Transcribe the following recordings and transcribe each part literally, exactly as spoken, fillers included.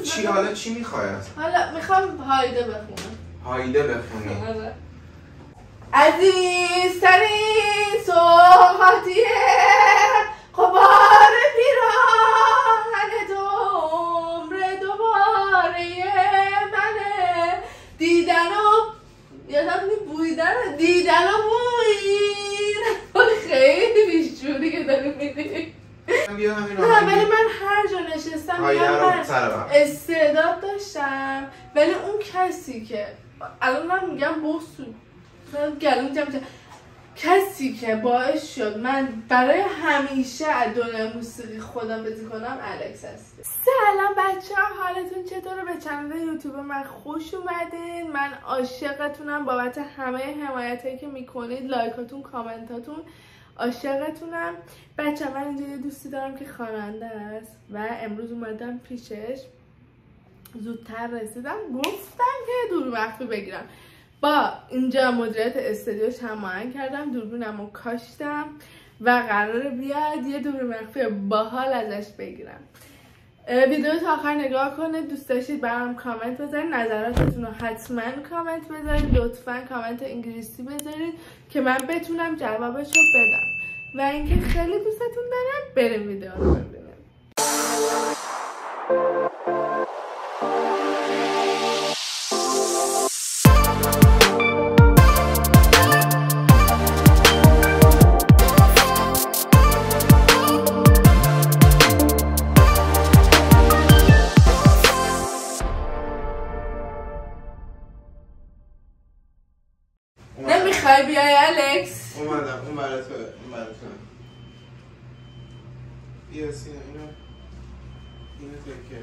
چی حالا چی میخوای؟ حالا میخوام هایده بخونم. هایده بخونی؟ آره. عزیزترین صحبتیه غبار پیراهن تو عمر دوباره منه دیدن و یادم نی بویدن دیدن و بویدن خیلی بیشجوری که داری میدی نه ولی من هر جا نشستم من استعداد داشتم ولی اون کسی که الان من میگم بوسو گلوم جمع جمع کسی که باعث شد من برای همیشه از دنیای موسیقی خداحافظی کنم الکس هست. سلام بچه ها، حالتون چطوره؟ به کانال یوتیوب من خوش اومدین. من عاشقتونم بابت همه حمایت هایی که میکنید، لایکاتون، کامنتاتون، عاشقتونم. بچه من اینجا یه دوستی دارم که خواننده است و امروز اومدم پیشش، زودتر رسیدم، گفتم که دور مخفی بگیرم. با اینجا مدیریت استودیوش هماهنگ کردم، دوربینم رو کاشتم و قراره بیاد یه دور مخفی باحال ازش بگیرم. ویدیو تا آخر نگاه کنید، دوست داشتید برام کامنت بذارید، نظراتتون رو حتما کامنت بذارید، لطفا کامنت انگلیسی بذارید که من بتونم جوابش رو بدم و اینکه خیلی دوستتون دارم. بریم ویدیو رو ببینیم. نمیخوای بیای الکس؟ اومدم، اون برای تو، اون برای تو. بیا سینا اینو اینو تکر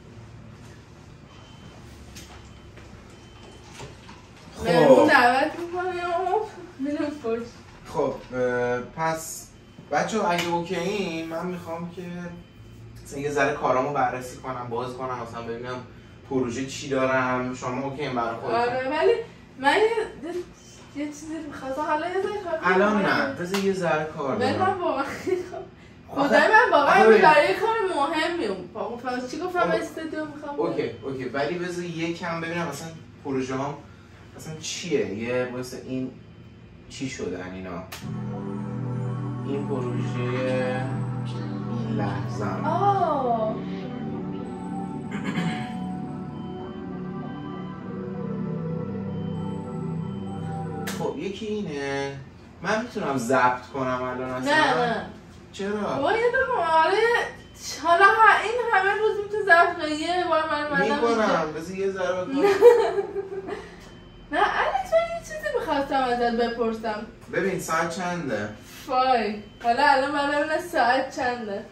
کن. مهمون دعوت میکنیم میرم پشت. خب پس بچه ها اگه اوکی این من میخوام که مثلا یه ذره کارامو بررسی کنم، باز کنم، مثلا ببینم پروژه چی دارم. شما اوکی این برای خودتون؟ آره ولی من یه چیزی میخواستم حالا یه ذره کار کنم. الان نه بذار یه ذره کار دارم. من واقعا خدای من واقعا برای کار مهمی اون فاز چی گفتم استودیو میخوام. اوکی اوکی ولی بذار یکم ببینم مثلا پروژه هم مثلا چیه. یه مثلا این چی شدن اینا، این پروژه این لحظه آه خب یکی اینه. من میتونم ضبط کنم الان اصلا؟ نه نه چرا؟ بابا یه دقیقه آره حالا این همه روز میتونی ضبط کنی. یه بار من اومدم میکنم بذار یه ذره بکنم. نه الکس من یه چیزی میخواستم ازت بپرسم. ببین ساعت چنده؟ فای حالا الان من ببینم ساعت چنده.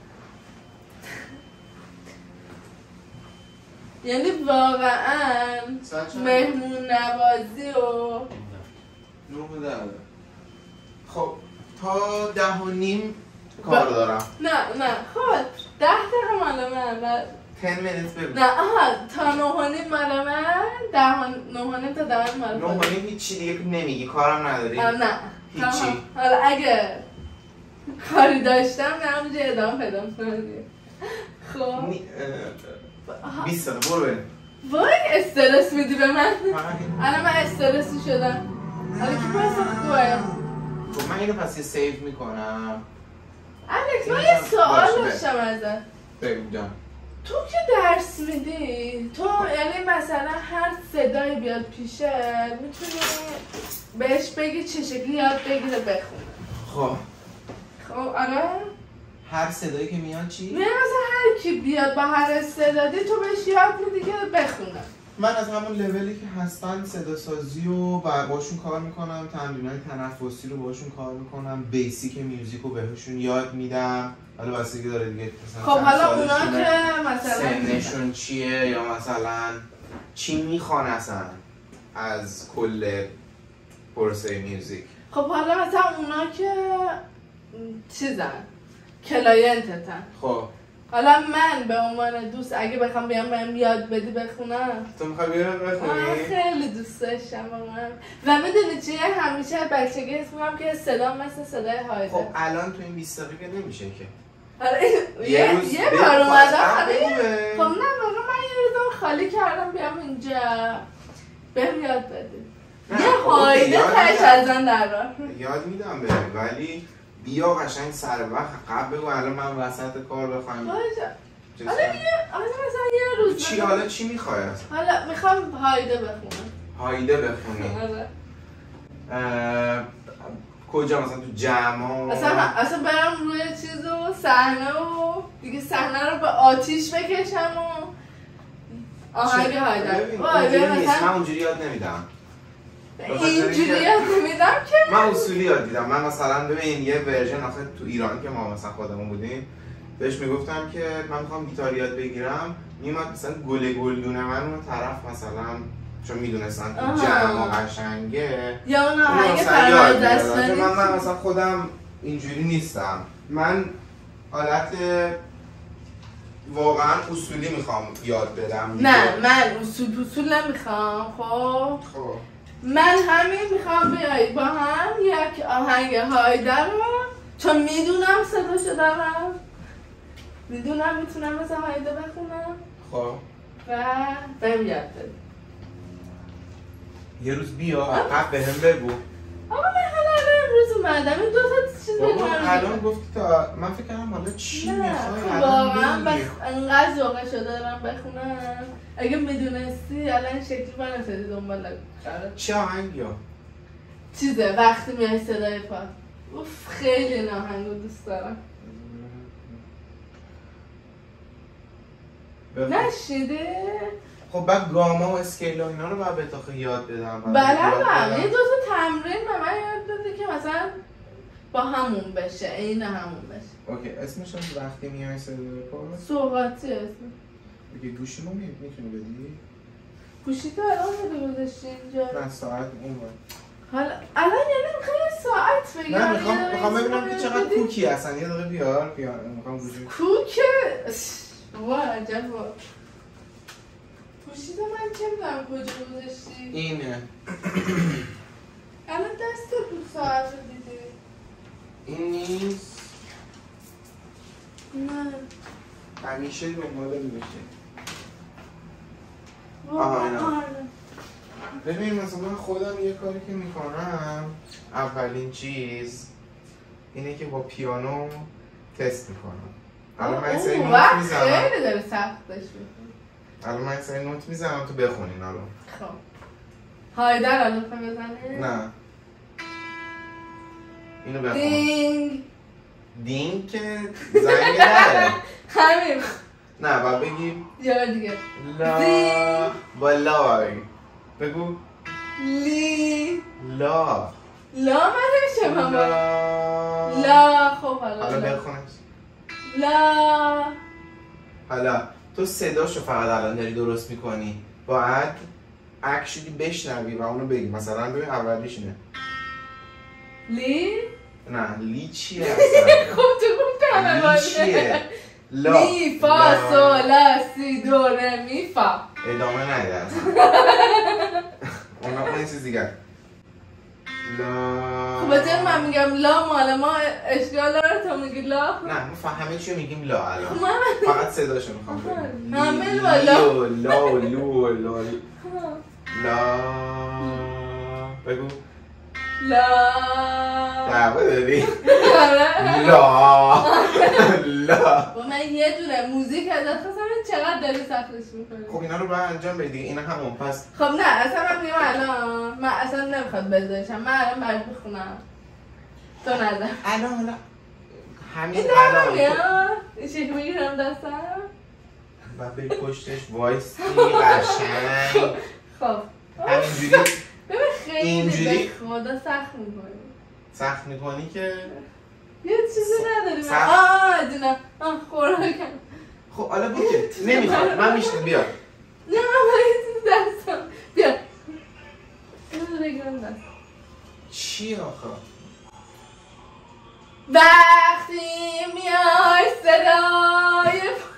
یعنی واقعا مهمون نوازی و نه دقیقه. خب تا ده و نیم کار دارم. نه نه خب ده دقیقه مال من بعد ده minutes ببین. نه آها تا نه و نیم مال من، ده نه و نیم تا ده مال نه و نیم هیچی دیگه نمیگی، کارم نداری؟ نه هیچی. حالا اگه کاری داشتم نه همونجا ادامه پیدا کنم. خب بیست دقیقه برو بریم. وای استرس میدی به من. الان من استرسی شدم. حالا کی پاسخ خوبه؟ خب من اینو پس یه سیو میکنم. الکس من یه سوال داشتم ازت. بگو جان. تو که درس میدی، تو یعنی مثلا هر صدایی بیاد پیشه میتونی بهش بگی چه شکلی یاد بگیره بخونه؟ خب خب آره؟ هر صدایی که میاد چی؟ نه مثلا هر کی بیاد با هر استعدادی تو بهش یاد میدی که بخونه. من از همون لولی که هستن صدا سازی رو باشون کار میکنم، تمرینای تنفسی رو باشون کار میکنم، بیسیک میوزیک رو بهشون یاد میدم. حالا بستگی داره دیگه مثلا خب حالا اونا که مثلا سنشون چیه یا مثلا چی میخوان اصلا از کل پروسه میوزیک. خب حالا مثلا اونا که چیزن کلاینتتن. خب حالا من به عنوان دوست اگه بخوام بیام بهم یاد بدی بخونم، تو میخوای بیام بخونی؟ خیلی دوست داشتم واقعا. و میدونی چیه همیشه بچگی حس می‌کنم که صدا مثل صدای هایده. خب الان تو این بیست دقیقه نمیشه که. آره یه یه بار اومدم. خب نه واقعا من یه روز خالی کردم بیام اینجا بهم یاد بده یه هایده تش ازن در راه یاد میدم بهم ولی بیا قشنگ سر وقت قبل بگو الان من وسط کار بخوام حالا دیگه حالا مثلا یه روز چی حالا چی میخوای حالا میخوام هایده بخونم هایده بخونی کجا مثلا تو جمع اصلا اصلا برم روی چیز و صحنه و دیگه صحنه رو به آتیش بکشم و آهنگ هایده وای مثلا من اونجوری یاد نمیدم اینجوری یاد نمیدم که من اصولی یاد دیدم من مثلا ببین یه ورژن آخه تو ایران که ما مثلا خودمون بودیم بهش میگفتم که من میخوام گیتار یاد بگیرم میومد مثلا گل گلدون من اون طرف مثلا چون میدونستن تو جمع و قشنگه یا اون آهنگ فرامرز دستانی من من مثلا خودم اینجوری نیستم من حالت واقعا اصولی میخوام یاد بدم نه من اصول اصول نمیخوام خب خب من همین میخوام بیایید با هم یک آهنگ هایده رو چون میدونم صداشو دارم میدونم میتونم مثل هایده بخونم خب و بهم یاد بده یه روز بیا قبل بهم بگو آقا من حالا امروز اومدم این دو تا چیز بابا الان گفتی تا من فکر کردم حالا چی میخوای واقعا بخ... انقدر ذوقه شده دارم بخونم اگه میدونستی الان شکلی من نسیدی دنبال قرار چه آهنگی ها؟ چیزه وقتی میای صدای پا اوف خیلی این آهنگو دوست دارم نشیده؟ خب بعد گاما و اسکیل و اینا رو باید به تاخه یاد بدم بلدم یه دو تا تمرین به من یاد بده که مثلا با همون بشه این همون بشه اوکی اسمش هم وقتی میای صدای پا سوغاتی اسم دیگه گوشی ما میتونی بدی؟ گوشی تو الان بده گذاشتی اینجا نه ساعت اون باید حالا الان یعنی میخوای ساعت بگیرم نه میخوام میخوام ببینم که چقدر کوکی هستن یه دقیقه بیار بیار میخوام گوشی کوکه وای عجب گوشی تو من چه میدونم کجا گذاشتی اینه الان دست تو ساعت رو دیدی این نیست نه همیشه دنباله میشه آها اینا ببین مثلا من خودم یه کاری که میکنم اولین چیز اینه که با پیانو تست میکنم الان من سری نوت میزنم خیلی داره سختش میکنم الان من سری نوت میزنم تو بخونین الان خب هایدر الان خواهی بزنه؟ نه اینو بخون دینگ دینگ که زنگ داره همین نه باید بگیم یا دیگه لا با لا بگیم بگو لی لا لا من نمیشه من لا لا خب حالا حالا بخونش لا حالا تو صداشو فقط الان داری درست میکنی باید اکشلی بشنوی و اونو بگی مثلا ببین اولیش اینه لی نه لی چیه اصلا خب تو گفتم لی چیه لا می فا سو لا سی دو ره می فا ادامه نده اصلا اونا اون چیز دیگر لا خب بچه من میگم لا مال ما اشکال داره تو میگی لا نه ما همه چیو میگیم لا الان فقط صداشو میخوام بگیم همه لا لا لو لا لا بگو لا دعوه داری؟ لا لا با من یه دونه موزیک ازت خواستم چقدر داری سختش میکنی خب اینا رو باید انجام بدی اینا همون پس خب نه اصلا من میگم الان من اصلا نمیخواد بذارشم من الان باید بخونم تو نظر الان حالا همین این الان دارم این شکل میگیرم دستم و به پشتش وایستی قشنگ خب همینجوری ببین خیلی اینجوری به خدا سخت میکنی سخت میکنی که یه چیزی نداری من آه دونم آه خوراکم خب حالا بگه نمیخواد من میشتم بیا نه من باید یه چیزی دستم بیا اینو بگیرم دست چی آخه وقتی میای صدای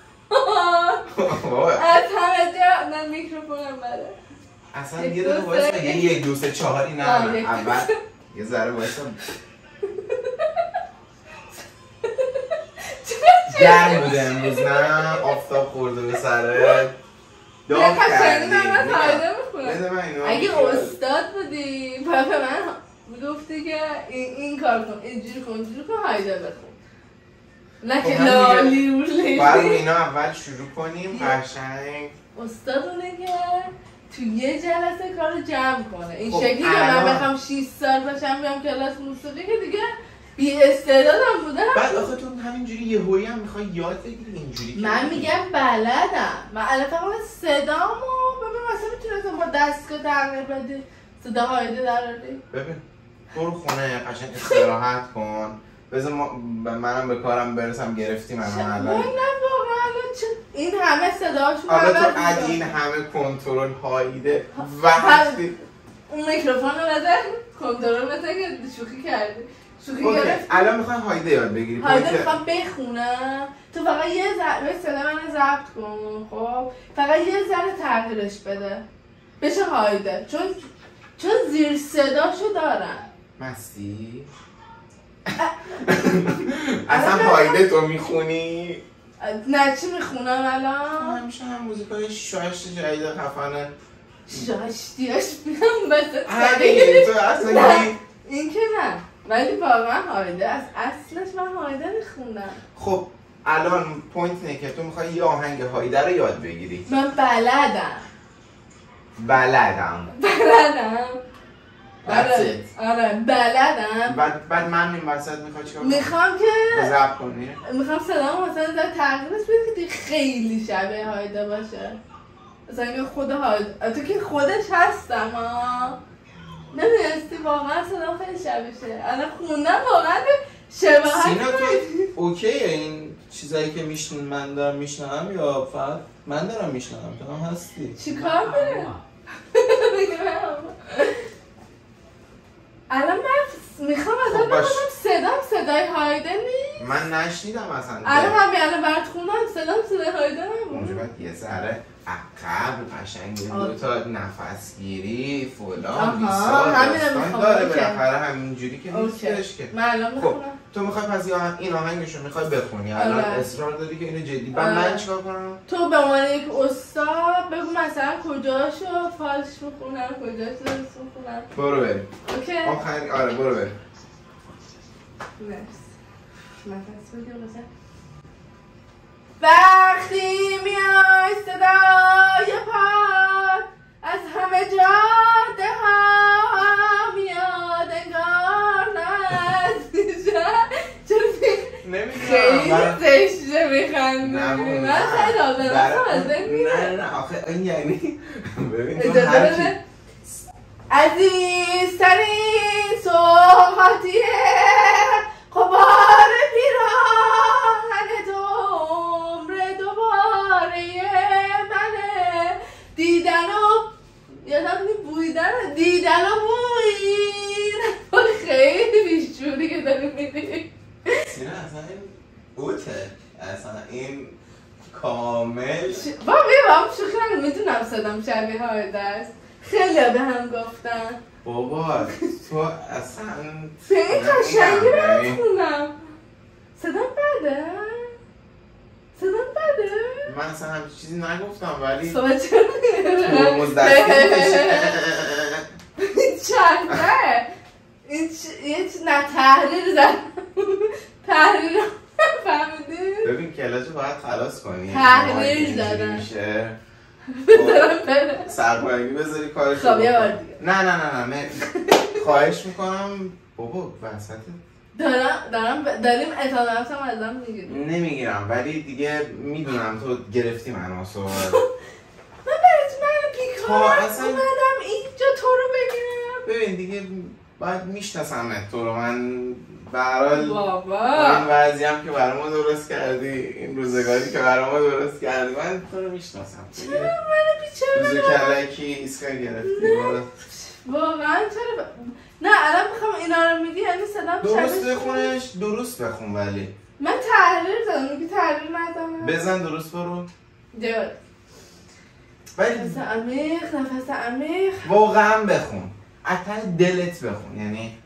پا از همه جا نه میکروفونم بره اصلا یه دقیقه وایسا یه یک دو سه چهاری نه اول یه ذره وایسا گرم بوده امروز نه آفتاب خورده به سرت داغ کردی من هایده میخونم. اگه اینو استاد بودی باید به من میگفتی که این, این کار کن اینجوری کن اینجوری کن هایده بخون نه که لالی و لیلی. باید اینا اول شروع کنیم قشنگ. استاد اونه که تو یه جلسه کارو جمع کنه. این شکلی که من بخوام شش سال باشم بیام کلاس موسیقی که دیگه بی استعدادم بودم. بعد آخه تو همینجوری یهویی هم میخوای یاد بگیری اینجوری. من میگم بلدم. من الان فقط صدامو ببین مثلا میتونستم با دستگاه تغییر بدی صدا هایده دراری. ببین برو خونه قشنگ استراحت کن. بذار منم به کارم برسم گرفتی منو الان. نه واقعا این همه صداشون حالا تو ادی این همه کنترل هایده وقتی اون میکروفون رو بده کنترل بده که شوخی کردی. شوخی گرفت. الان میخوام هایده یاد بگیری. هایده میخوام بخونم. تو فقط یه ذره صدا منو ضبط کن. خب فقط یه ذره تغییرش بده. بشه هایده. چون چون زیر صداشو دارن. مستی؟ اصلا هایده تو میخونی؟ نه چی میخونم الان؟ همیشه هم موزیکای شاشت جدید خفنه. شاشتیاش بیام بسه آره تو اصلا این که نه ولی واقعا هایده از اصلش من هایده میخونم. خب الان پوینت اینه که تو میخوای یه آهنگ هایده رو یاد بگیری. من بلدم بلدم بلدم آره آره بلدم. بعد بعد من این وسط میخوای چیکار کنم؟ میخوام که ضبط کنی. میخوام صدامو مثلا در تغییرش بدی که خیلی شبیه هایده باشه. مثلا اینکه خود هایده تو که خودش هستم ها نمیدونستی واقعا صدام خیلی شبیشه. الان خوندم واقعا شباهت. سینا تو اوکیه این چیزایی که میشنن من دارم میشنم یا فقط من دارم میشنم تو هم هستی؟ چی کار داره؟ الان من میخوام ازت خب بخونم صدام صدای هایده نیست. من نشنیدم اصلا. الان همین الان برات خوندم صدام صدای هایده نبود. اونجا باید یه ذره عقب قشنگ دو تا نفس گیری فلان بیسار داستان داره بالاخره همینجوری که نیستش که. من الان خب تو میخوای پس این آهنگشو میخوای بخونی الان اصرار داری که اینو جدی بعد من چیکار کنم؟ تو به عنوان یک استاد بگو مثلا کجاشو فالش میخونم کجاشو درست میخونم. برو بریم. اوکی آخری آره برو بریم. مرسی. نفس بگیر مثلا وقتی میای صدای پاد از همه جاده ها میاد انگار نزدیشه. نمیدونم خیلی زشته میخندی. من خیلی آدم نه نه آخه این یعنی ببین تو هرکی عزیزترین سوحاتیه خبار پیراهن تو عمر دوباره منه دیدن و یادم نی بویدن دیدن و بویدن خیلی بیشجوری که داری میدی. سینا اصلا این اوته اصلا این کامل با بیبام شوخی نگو میدونم صدام شبیه هایده است. خیلی به هم گفتن بابا تو اصلا به این قشنگی رو خونم صدام بده؟ صدام بده؟ من اصلا همچین چیزی نگفتم ولی صحبت چرا میگه؟ ترمز دستی میشه این چنده؟ این چه نه تحریر زن تحریر رو فهمیدی؟ ببین کلاجو باید خلاص کنی تحریر زدن بذارم بره سرپایگی بذاری کارش خب یه بار دیگه نه نه نه نه خواهش میکنم بابا وسط دارم دارم داریم اطلاعات هم ازم میگیریم نمیگیرم ولی دیگه میدونم تو گرفتی منو سوال من برای تو من بیکار اصلا اومدم اینجا تو رو بگیرم. ببین دیگه باید میشناسمت تو رو من برحال بابا این وضعی هم که برای ما درست کردی این روزگاری که برای ما درست کردی من تو رو میشناسم. چرا منو بیچاره روزو کلکی ایسکا گرفتی واقعا چرا نه الان میخوام اینا رو میگی یعنی صدام درست بخونش درست بخون ولی من تحریر زدم میگی تحریر نزدم بزن درست برو دیار ولی نفس عمیق نفس عمیق واقعا بخون اتر دلت بخون یعنی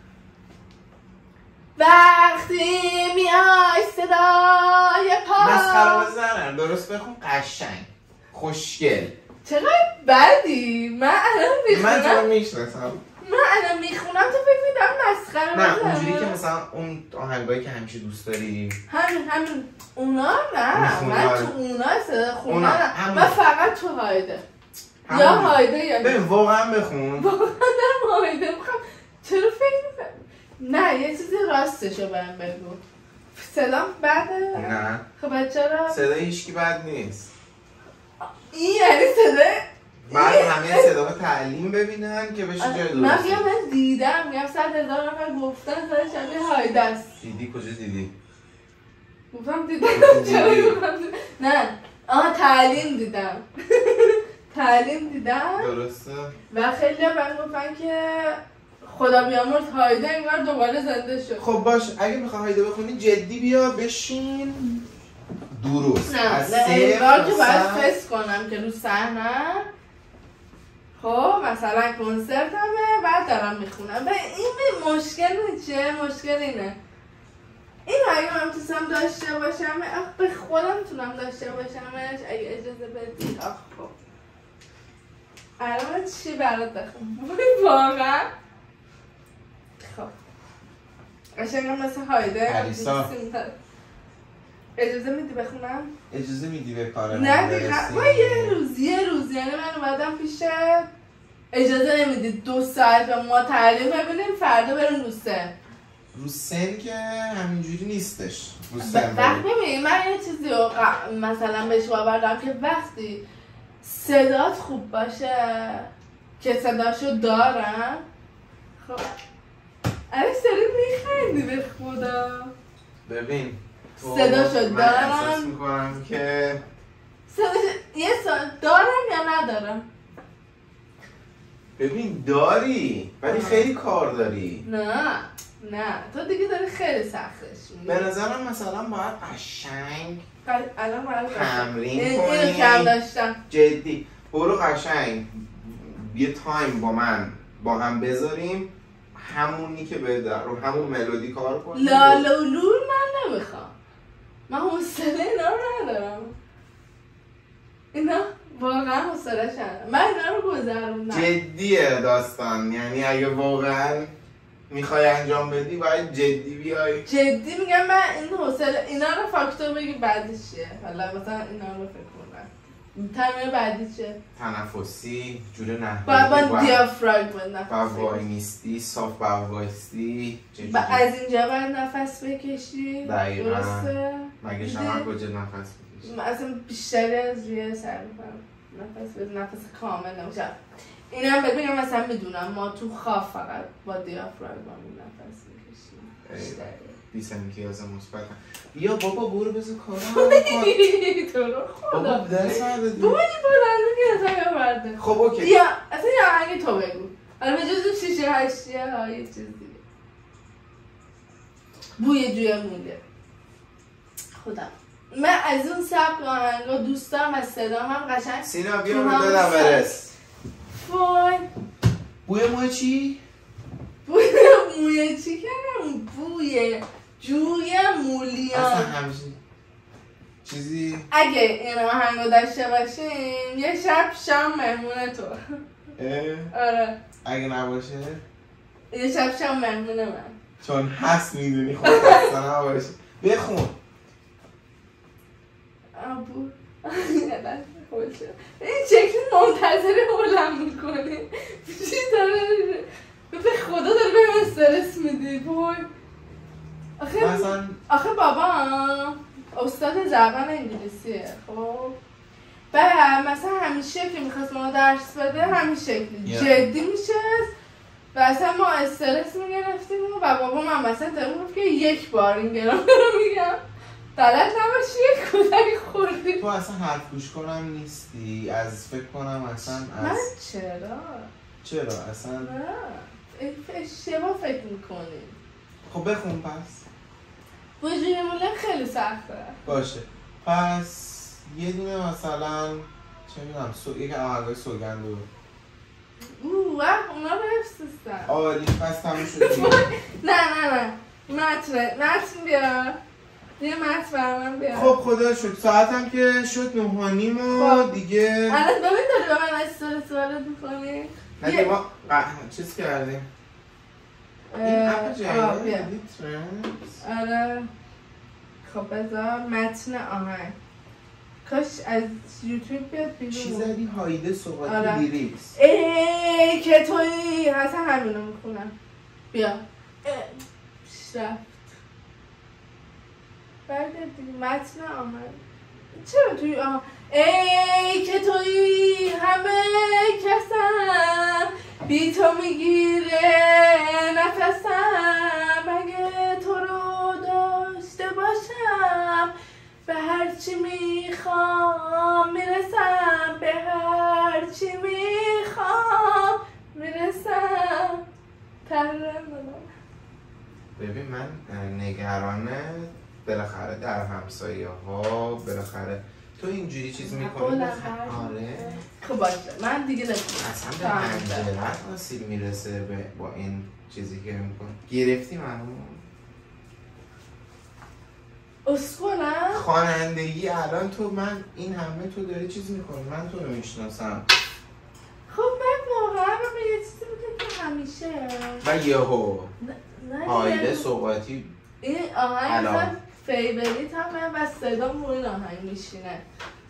وقتی میای صدای پا مسخره بزنن درست بخون قشنگ خوشگل چقدر بدی؟ من الان میخونم من تو رو میشناسم. من الان میخونم تو فکر میدم مسخره نه اونجوری که مثلا اون آهنگایی که همیشه دوست داری همین همین اونا نه من تو اونا صدا خوندم من فقط تو هایده همون. یا هایده یا ببین واقعا بخون واقعا دارم هایده میخوام چرا فکر میکنم نه یه چیزی راستشو برم بگو صدام بده؟ نه خب چرا؟ صدای هیچکی بد نیست این یعنی صدای بعد همه صدا تعلیم ببینن که بشه جای درست من میگم من دیدم میگم صد هزار نفر گفتن صدا شبیه هایده است دیدی کجا دیدی؟ گفتم دیدم چرا نه آها تعلیم دیدم تعلیم دیدم درسته و خیلی هم من گفتن که خدا بیامرز هایده انگار دوباره زنده شد خب باش اگه میخوای هایده بخونی جدی بیا بشین درست نه نه انگار که باید فست کنم که رو صحنه خب مثلا کنسرت همه بعد دارم میخونم و این مشکل چیه؟ مشکل اینه این اگه من میتونم داشته باشم به خودم میتونم داشته باشمش اگه اجازه بدید آخ خب الان چی برات بخونم واقعا خب قشنگم مثل هایده علیسا اجازه میدی بخونم؟ اجازه میدی به کار نه دیگه ما یه روز یه روز یعنی من اومدم پیش اجازه نمیدی دو ساعت و ما تعلیم ببینیم فردا بریم رو سن رو سن که همینجوری نیستش رو سن وقت ببین من یه چیزی رو مثلا بهش باور دارم که وقتی صدات خوب باشه که صداشو دارم خب الان سری میخندی به خدا ببین صداشو دارم من احساس میکنم که صداش یه سال دارم یا ندارم ببین داری ولی خیلی کار داری نه نه تو دیگه داری خیلی سختش میگی به نظرم مثلا باید قشنگ الان باید تمرین کنی اینو کم داشتم جدی برو قشنگ یه تایم با من با هم بذاریم همونی که به در رو همون ملودی کار کنیم لالولول من نمیخوام من حوصله اینا رو ندارم اینا واقعا حوصله‌اش ندارم من اینا رو گذروندم جدیه داستان یعنی اگه واقعا میخوای انجام بدی باید جدی بیای جدی میگم من این حوصله اینا رو فاکتور بگی بعدش چیه حالا مثلا اینا رو فکر کنم تمرین بعدی چیه تنفسی جور نحوی باید با دیافراگم نفس با وای میستی صاف با وایستی با از اینجا باید نفس بکشی دقیقا درسته مگه شما کجا نفس بکشی اصلا بیشتری از روی سر میکنم نفس بده نفس کامل نمیشه این هم بگم مثلا میدونم ما تو خواب فقط با دیافراگم نفس میکشیم بیس امتیاز مثبت بیا بابا برو بذار کارم تو رو خدا بابا درس ندادی بابا این بلنده که اصلا برده خب اوکی یا اصلا یه آهنگی تو بگو حالا به جز شیشه هشتیه ها یه چیز دیگه بوی جوی موله خودم من از اون سبک آهنگا دوست دارم از صدام هم قشنگ سینا بیا رو دادم برس وای بوی موه چی؟ بوی موی چی کنم؟ بوی جوی مولیان اصلا همچین چیزی اگه این آهنگو داشته باشیم یه شب شام مهمون تو آره اگه نباشه یه شب شام مهمون من چون هست میدونی خود اصلا نباشه بخون آبو این شکل منتظر حولم میکنی چی داره به خدا داره به من استرس میدی بوی آخه مثلا آخه بابا استاد زبان انگلیسیه خب بعد مثلا همیشه که میخواست ما درس بده همین شکلی yeah. جدی میشه و اصلا ما استرس میگرفتیم و بابا من مثلا تا گفت که یک بار این گرام رو میگم غلط نباشی یک کودک خوردی تو اصلا حرف گوش کنم نیستی از فکر کنم اصلا از من چرا؟ چرا اصلا؟ نه اشتباه فکر میکنی خب بخون پس وجوی موله خیلی سخته باشه پس یه دونه مثلا چه میدونم سو... یک آهنگای سوگندو اوه اونا رو حفظستن آلی پس تموم شدی نه نه نه متن متن بیا یه متن برام بیار. خب خدا شد ساعتم که شد نه و نیم و دیگه الان ببین داری به من استرس وارد می‌کنی. نه ما چیز کردیم. این اپ جدید آره. خب بذار متن آهنگ. کاش از یوتیوب بیاد بیرون. چی زدی؟ هایده سوغاتی آره. لیریکس. ای که تویی اصلا همینو میخونم. بیا. رفت. برگرد دیگه متن آهنگ. چرا توی آهنگ؟ ای که تویی همه کسم بی تو میگیره نفسم اگه تو رو داشته باشم به هر چی میخوام میرسم به هر چی میخوام میرسم ترم. ببین من نگرانه بالاخره در همسایه ها بالاخره تو اینجوری چیز میکنی آره خب باشه من دیگه نکنم اصلا به منجرت آسیب میرسه با این چیزی که میکنی گرفتی منو اسکولم خوانندگی الان تو من این همه تو داری چیز میکنی من تو رو میشناسم خب من واقعا به یه چیزی بودم که همیشه و یهو هایده سوغاتی این آهنگ اصلا فیوریت همه و صدام رو این آهنگ میشینه.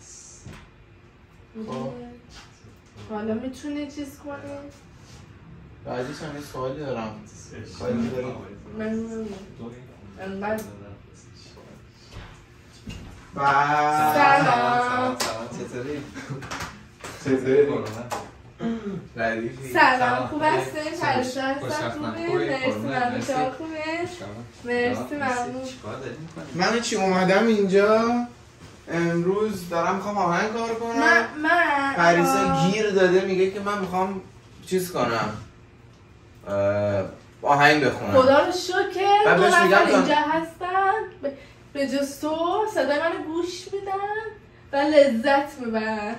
حالا میتونی چیز کنی؟ بعدیش هم یه سوالی دارم سوالی دارم من انقدر سلام سلام چطوری؟ چطوری؟ سلام خوب هستین؟ پریشا هستم خوبی؟ مرسی ممنون شما خوبی؟ مرسی ممنون. من چی اومدم اینجا امروز دارم میخوام آهنگ کار کنم من من پریسا گیر داده میگه که من میخوام چیز کنم آهنگ بخونم خدا رو شکر دو نفر اینجا هستن به جز تو صدای منو گوش میدن و لذت میبرن.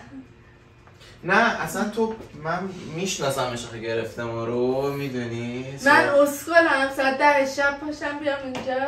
نه اصلا تو من میشناسمش که گرفته ما رو میدونی من اسکلم ساعت ده شب پاشم بیام اینجا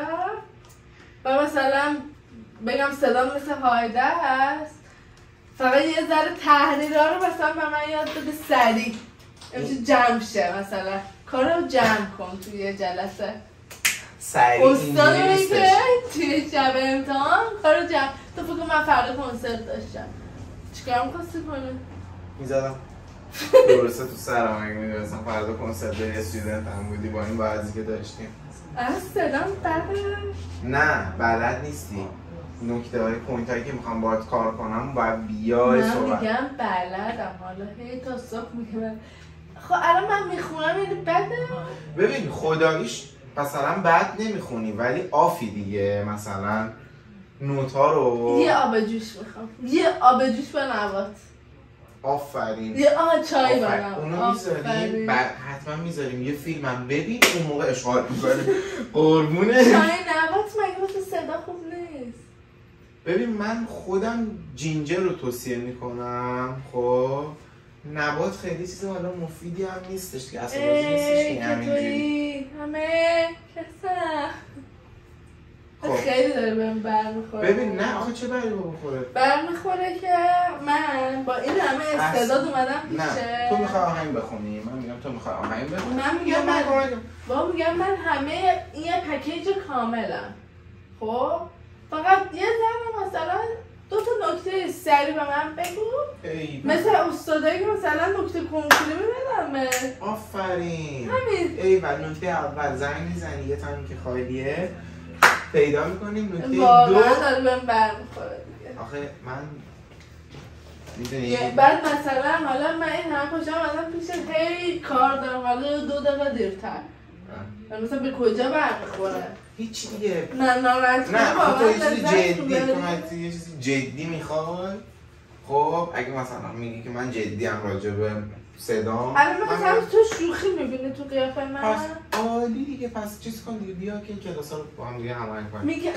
و مثلا بگم صدام مثل هایده هست فقط یه ذره تحریرها رو مثلا به من یاد بده سریع امچه جمع شه مثلا کارو جمع کن توی یه جلسه سریع استاد میگه توی شب امتحان کارو جمع تو فکر من فردا کنسرت داشتم چیکار می‌خواستی کنی؟ میزدم درسته تو سرم اگه میدونستم فردا کنسرت یه استودنت هم بودی با این بعضی که داشتیم از صدام بده؟ نه بلد نیستی نکته های پوینت هایی که میخوام باید کار کنم باید بیای صحبت من میگم بلدم حالا هی تا صبح میگم خب الان من میخونم این بده؟ ببین خداییش مثلا بد نمیخونی ولی آفی دیگه مثلا نوت ها رو یه آب جوش میخوام یه آب جوش با نبات آفرین یه آه چای برم اونو میذاریم بعد حتما میذاریم یه فیلم هم ببین اون موقع اشغال میکنیم قربونه چای نبات مگه واسه صدا خوب نیست ببین من خودم جینجر رو توصیه میکنم خب نبات خیلی چیز حالا مفیدی هم نیستش که اصلا بازی نیستش که همینجوری همه کسا خب. خیلی داره بهم برمیخوره ببین نه آخه چه بری بخوره برمیخوره که من با این همه استعداد اومدم پیشه نه تو میخوای آهنگ بخونی من میگم تو میخوای آهنگ بخونی من میگم من با میگم من همه این پکیج کاملم خب فقط یه ذره مثلا دو تا نکته سری به من بگو مثل استادایی که مثلا نکته کنکوری میبینم آفرین همین ای و نکته اول زنگ میزنی یه تایم که خالیه پیدا میکنیم نکته دو واقعا داره بهم برمیخوره دیگه آخه من میدونی بعد مثلا حالا من این هم پاشم مثلا پیش هی کار دارم حالا دو دقیقه دیرتر مثلا به کجا برمیخوره هیچ دیگه نه ناراحت نه تو یه چیزی جدی تو یه چیزی جدی میخوای خب اگه مثلا میگی که من جدی ام راجع به صدام الان مثلا تو شوخی میبینی تو قیافه من پس عالی دیگه پس چیز کن دیگه بیا که کلاسا رو با هم دیگه هماهنگ کنیم میگه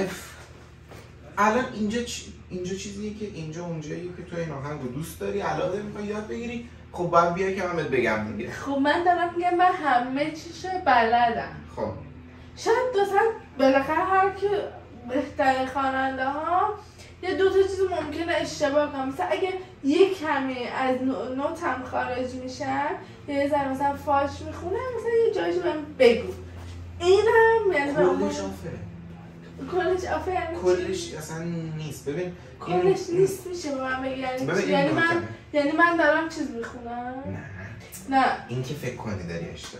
الان اینجا چ... اینجا چیزیه که اینجا اونجاییه که تو این آهنگ رو دوست داری علاقه میخوای یاد بگیری خب باید بیای که من بهت بگم دیگه خب من دارم میگم من همه چیشو بلدم خب شاید مثلا بالاخره هر کی بهترین خواننده ها یه دو تا چیز ممکنه اشتباه کنم، مثلا اگه یه کمی از نوتم خارج میشم یه ذره مثلا فاش میخونه، مثلا یه جایشو بهم بگو. اینم یعنی کلش آفه. کلش آفه یعنی کلش اصلا نیست. ببین کلش نیست میشه به من بگی یعنی یعنی من یعنی من دارم چیز میخونم؟ نه نه این که فکر کنی داری اشتباه.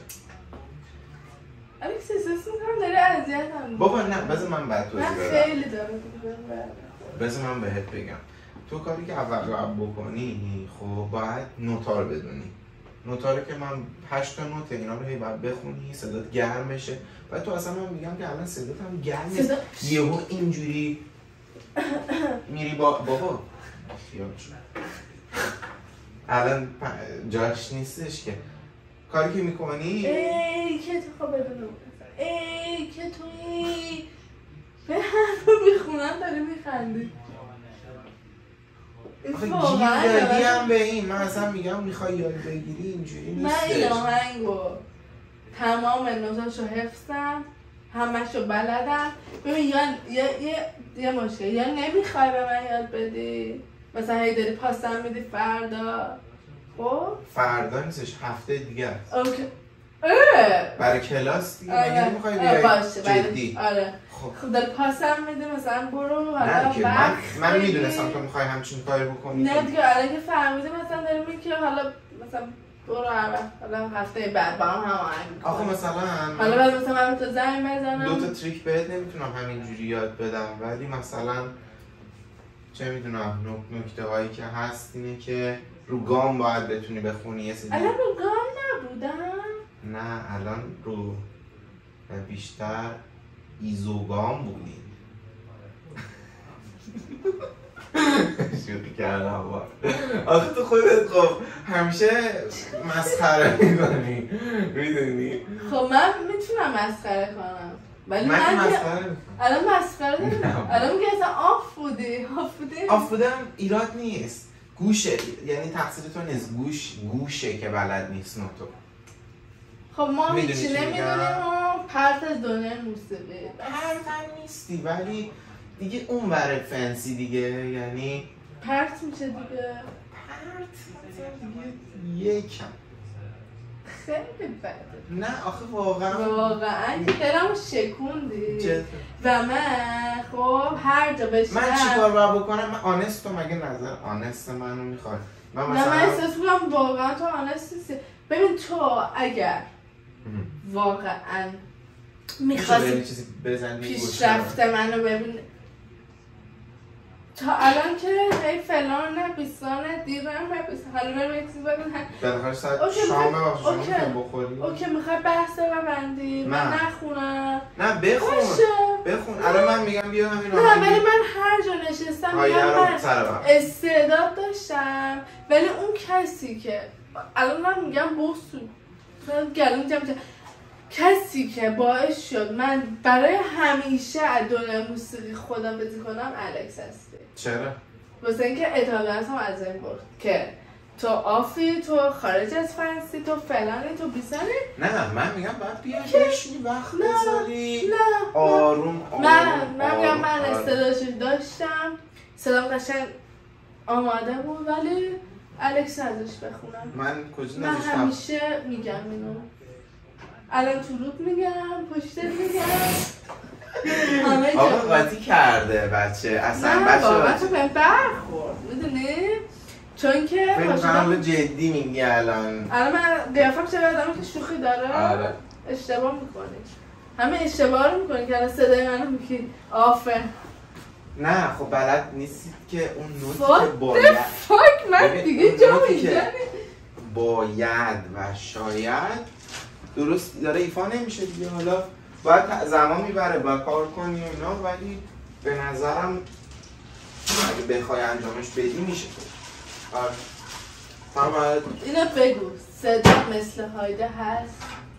الکس احساس میکنم داره اذیتم. بابا نه بذار من بعد توضیح بدم. من خیلی دارم بذار من بهت بگم. تو کاری که اول باید بکنی خب باید نوتا رو بدونی. نوتا رو که من هشت تا نوت اینا رو هی باید بخونی، صدات گرم بشه. بعد تو اصلا من میگم که الان صدات هم گرم نیست. یهو اینجوری میری با بابا خیال شد. الان جاش نیستش که کاری که میکنی ای که تو خب بدونم ای که توی به حرف رو میخونم داری میخندی. آخه گیر دادی هم به این. من اصلا میگم میخوای یاد بگیری اینجوری نیستش. من این آهنگو تمام نوتاشو حفظم، همشو بلدم. ببین یا یه یه یه مشکل یا نمیخوای به من یاد بدی، مثلا هی داری پاسم میدی فردا. خب فردا نیستش، هفته دیگه است. اوکی. برای کلاس دیگه آره. نمیخوای بیای جدی. آره. خب داری پاسم میدی مثلا برو حالا نه که من من میدونستم تو میخوای همچین کاری بکنی. نه دیگه الان که فهمیدی مثلا داری میگی که حالا مثلا برو حالا هفته بعد با هم هماهنگ کنیم. آخه مثلا حالا بعد مثلا من تو زنگ بزنم دو تا تریک بهت نمیتونم همینجوری یاد بدم، ولی مثلا چه میدونم نکته هایی که هست اینه که رو گام باید بتونی بخونی یه سری. الان رو گام نبودم؟ نه الان رو بیشتر ایزوگام بودی. شوخی کردم با. آخه تو خودت خب همیشه مسخره میکنی میدونی؟ خب من میتونم مسخره کنم ولی من من مسخره الان مسخره دارم. الان میگه اصلا آف بودی آف بودی آف بودم ایراد نیست، گوشه یعنی تقصیر تو نیست، گوش گوشه که بلد نیست نوتو. خب ما هیچی نمیدونیم و پرت از دنیای موسیقی پرت هم نیستی ولی دیگه اون ور فنسی دیگه، یعنی پرت میشه دیگه. پرت دیگه یکم خیلی بده. نه آخه واقعا واقعا دلمو شکوندی و من خب هر جا بشم من چیکار باید بکنم؟ من آنست تو مگه نظر آنست منو میخوای؟ من مثلا نه من احساس میکنم واقعا تو آنست نیستی. ببین تو اگر واقعا میخواستی پیشرفت منو ببین تا الان که هی فلان نه بیستان دیرم نه حالا برم یک چیز ببین بالاخره ساعت شام ببخش شما میتونم بخوری اوکی میخوای بحث رو ببندی من نخونم نه بخون بخون الان من میگم بیا همین نه ولی من هر جا نشستم میگم من استعداد داشتم ولی اون کسی که الان من میگم بوسو گلون جمع جمع کسی که باعث شد من برای همیشه از دنیای موسیقی خودم بزی کنم الکس هستی. چرا؟ واسه اینکه اطلاعات هم از این برد که تو آفی، تو خارج از فنسی، تو فلانی، تو بیسانی. نه من میگم باید بیای بشینی وقت بذاری نه آروم آروم من من میگم من استعدادش داشتم صدام قشنگ آماده بود ولی الکس ازش بخونم. من کجا من همیشه میگم اینو الان تو روت میگم پشتت میگم همه جا آقا قاطی کرده بچه اصلا نه بچه بابا تو به برخورد میدونی چون که من جدی میگی الان الان من قیافم چه آدمی که شوخی داره آره اشتباه میکنی همه اشتباه رو میکنی که الان صدای منو میگی آفه نه خب بلد نیستید که اون نوتی که باید فاک من دیگه جا میگنی باید و شاید درست داره ایفا نمیشه دیگه. حالا باید زمان میبره باید کار کنی و اینا ولی به نظرم اگه بخوای انجامش بدی میشه. آره تمام اینو بگو صدا مثل هایده هست؟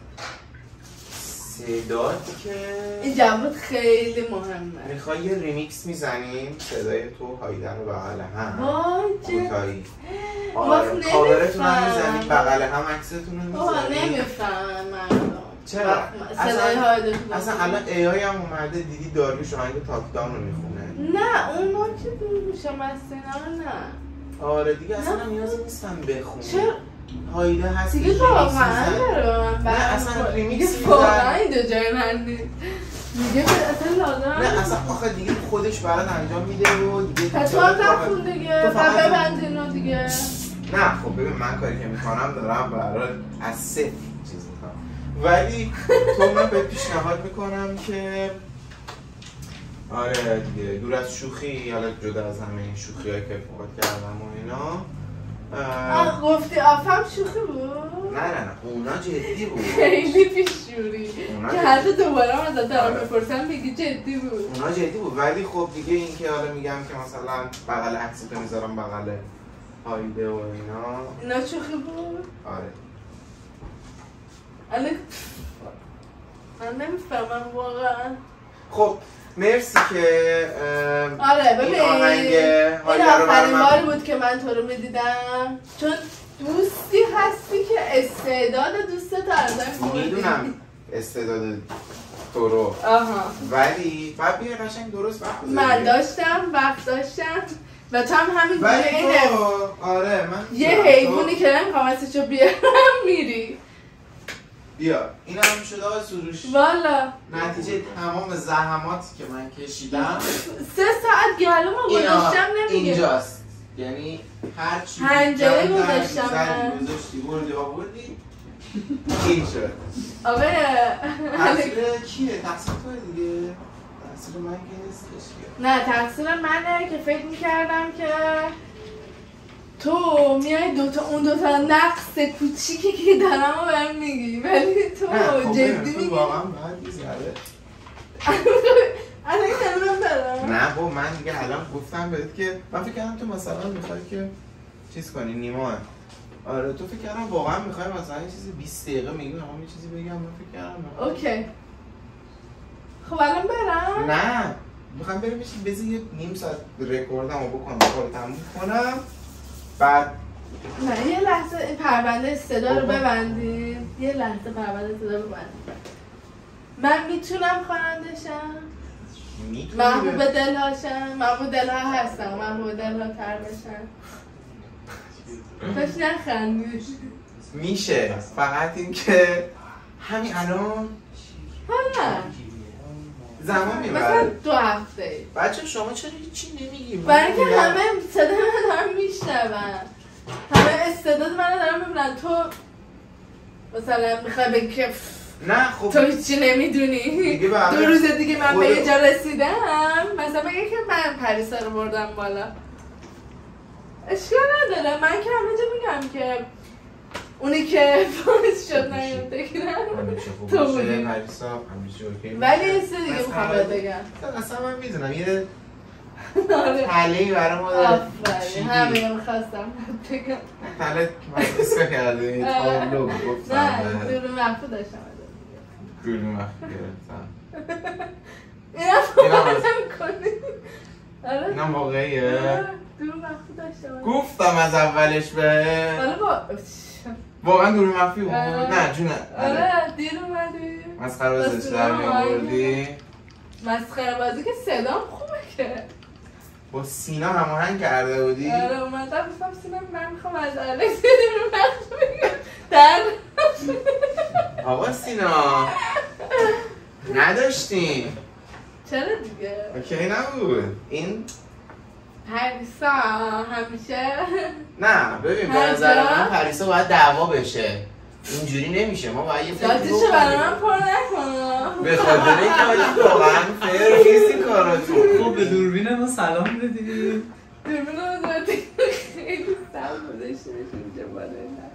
صدات که این جواب خیلی مهمه. میخوای یه ریمیکس میزنیم صدای تو هایده رو بغل هم وای کوتاهی آره کاورتون هم میزنیم بغل هم عکستون رو میزنیم. آه نمیفهمم مردم چرا؟ اصلا اصلا الان ای آی هم اومده دیدی داریوش آهنگ تاکداون رو میخونه. نه اون که دور میشم از سینا نه. آره دیگه اصلا نیازی نیستم بخونی. چرا؟ هایده هست دیگه واقعا داره من نه اصلا ریمیکس میزن واقعا این دو جای من نیست دیگه اصلا لازم نه اصلا آخه دیگه خودش برات انجام میده و دیگه تو هم نخون دیگه و ببند اینو دیگه. نه خب ببین من کاری که میکنم دارم برات از صفر چیز میکنم ولی تو من به پیشنهاد میکنم که آره دیگه دور از شوخی حالا جدا از همه این شوخی هایی که فقط کردم و اینا آه گفتی آفم شوخی بود؟ نه نه نه اونا جدی بود خیلی پیشجوری که حتی دوباره من ازت دارم بپرسم بگی جدی بود اونا جدی بود ولی خب دیگه این که حالا میگم که مثلا بغل عکستو میذارم بغل هایده و اینا اینا شوخی بود؟ آره الان من نمیفهمم واقعا خب مرسی که آره ببین این آهنگ این آخرین باری بود که من تو رو میدیدم چون دوستی هستی که استعداد دوستت ازم میدونم استعداد تو رو آها ولی بعد بیای قشنگ درست وقت من داشتم وقت داشتم و تو هم همین ولی تو آره من یه حیوانی که نمیخوام اسمشو بیارم میری بیا این هم شده آقای سروش والا نتیجه تمام زحماتی که من کشیدم سه ساعت گلومو گذاشتم نمیگه اینجاست یعنی هر چی پنجره گذاشتم من گذاشتی بردی آوردی این شد آقای تقصیر کیه؟ تقصیر توه دیگه تقصیر من که نیستش نه تقصیر منه که فکر میکردم که تو میای دوتا اون دوتا نقص کوچیکی که دارم رو بهم میگی ولی تو جدی میگی واقعا باید بیزاره الان کنونم برم نه با من دیگه الان گفتم بهت که من فکر کردم تو مثلا میخوای که چیز کنی نیما آره تو فکر کردم واقعا میخوای مثلا یه چیزی بیست دقیقه میگی من یه چیزی بگم من فکر کردم اوکی خب الان برم نه میخوام بریم بشید بذار یه نیم ساعت رکوردم رو بکنم کارو تموم کنم بعد نه یه لحظه این پرونده صدا رو ببندید یه لحظه پرونده صدا رو ببندید من میتونم خواننده شم محبوب دلها شم محبوب دلها هستم محبوب دلها تر بشم داشت نخندید میشه فقط این که همین الان حالا زمان میبره مثلا دو هفته بچه شما چرا هیچی نمیگی؟ برای که همه صدا من دارم میشنون همه استعداد من دارم ببینن تو مثلا میخوای بگی که نه خب تو هیچی نمیدونی دو روز دیگه من به یه جا رسیدم مثلا بگه که من پریسا رو بردم بالا اشکال نداره من که همه جا میگم که اونی که باعث شد نیاد بگیرم تو بودی پریسا همیشه اوکی ولی یه سه دیگه میخوام بگم اصلا من میدونم یه تلهی برای ما آفرین همه میخواستم بگم تله من اسکا کردی تابلو گفتم نه دورو مخفی داشتم دورو مخفی گرفتم اینا واقعا نمیکنی اینم واقعیه دورو مخفی داشتم گفتم از اولش به حالا با واقعا دورو مخفی بود؟ نه جونه آره دیر اومدی مسخره بازش در می‌آوردی مسخره بازی که صدام خوبه که با سینا هماهنگ کرده بودی؟ آره اومدم گفتم سینا من میخوام از الکس دورو مخفی بگم در آقا سینا نداشتیم چرا دیگه؟ اوکی نبود این پریسا همیشه نه ببین به نظر من پریسا باید دعوا بشه اینجوری نمیشه ما باید یه فکر بکنیم برای من پر نکنم به خاطر اینکه حالی واقعا فیر نیست این کاراتون خب به دوربین ما سلام بدید دوربین رو دادی خیلی سل بودشته بشه اینجا بالا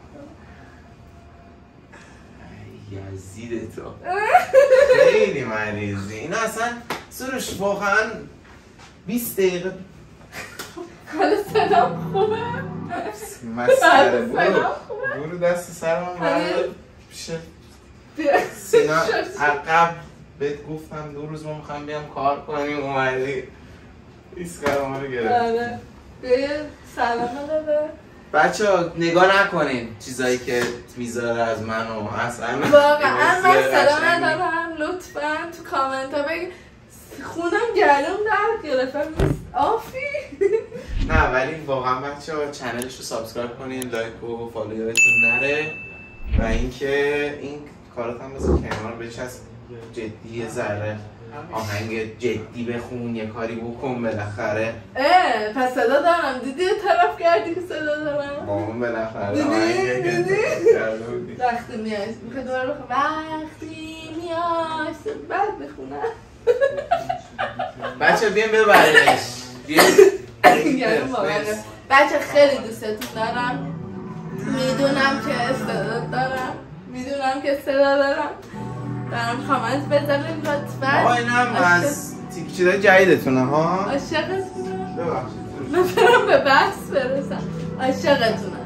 یزید تو خیلی مریضی اینا اصلا سروش واقعا بیست دقیقه حالا سلام خوبه مسخره برو برو دست سر من برد پیشه سینا عقب بهت گفتم دو روز ما میخوایم بیام کار کنیم اومدی ایسکر ما رو گرفت آره به سلام داده بچه ها نگاه نکنین چیزایی که میذاره از من و اصلا واقعا من صدا ندارم. لطفا تو کامنت ها بگید خونم گلوم درد گرفتم آفی. نه ولی واقعا بچه ها چنلش رو سابسکرایب کنین، لایک و فالو یادتون نره و اینکه این کارات هم بذار کنار بچسب جدی ذره آهنگ جدی بخون یه کاری بکن بالاخره. اه پس صدا دارم. دیدی طرف کردی که صدا دارم؟ مامان بالاخره دیدی؟ دیدی؟ وقتی میای میخوای دوباره بخون وقتی میای بعد بخونم. بچه بیایم ببرینش. بیایم بچه خیلی دوستتون دارم. میدونم که استعداد دارم. میدونم که صدا دارم. دارم کامنت بذارین لطفاً. آقا این هم از تیک چیزای جدیدتونه ها. عاشقتونم. ببخشید من برم به بحث برسم. عاشقتونم.